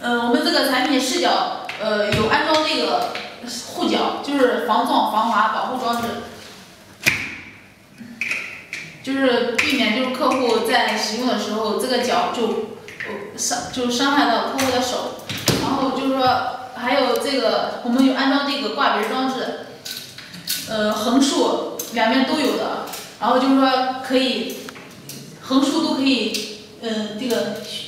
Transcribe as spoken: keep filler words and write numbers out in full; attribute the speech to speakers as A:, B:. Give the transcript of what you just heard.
A: 呃，我们这个产品视角，呃，有安装这个护脚，就是防撞、防滑保护装置，就是避免就是客户在使用的时候，这个脚就呃伤就伤害到客户的手。然后就是说，还有这个我们有安装这个挂鼻装置，呃，横竖两边都有的。然后就是说可以横竖都可以，呃，这个。